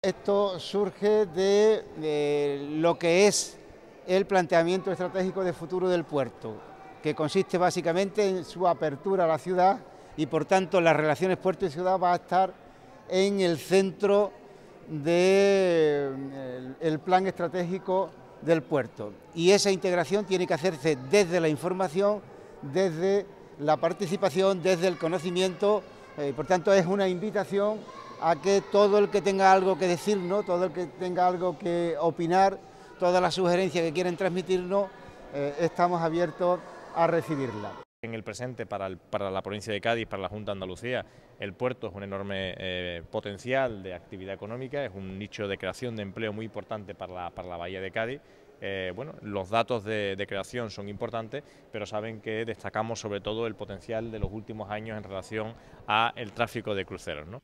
Esto surge de lo que es el planteamiento estratégico de futuro del puerto, que consiste básicamente en su apertura a la ciudad y por tanto las relaciones puerto y ciudad va a estar en el centro del plan estratégico del puerto. Y esa integración tiene que hacerse desde la información, desde la participación, desde el conocimiento, por tanto es una invitación a que todo el que tenga algo que decirnos, todo el que tenga algo que opinar, todas las sugerencias que quieran transmitirnos, estamos abiertos a recibirlas. En el presente para la provincia de Cádiz, para la Junta de Andalucía, el puerto es un enorme potencial de actividad económica, es un nicho de creación de empleo muy importante para la bahía de Cádiz. Bueno, los datos de creación son importantes, pero saben que destacamos sobre todo el potencial de los últimos años en relación al tráfico de cruceros, ¿no?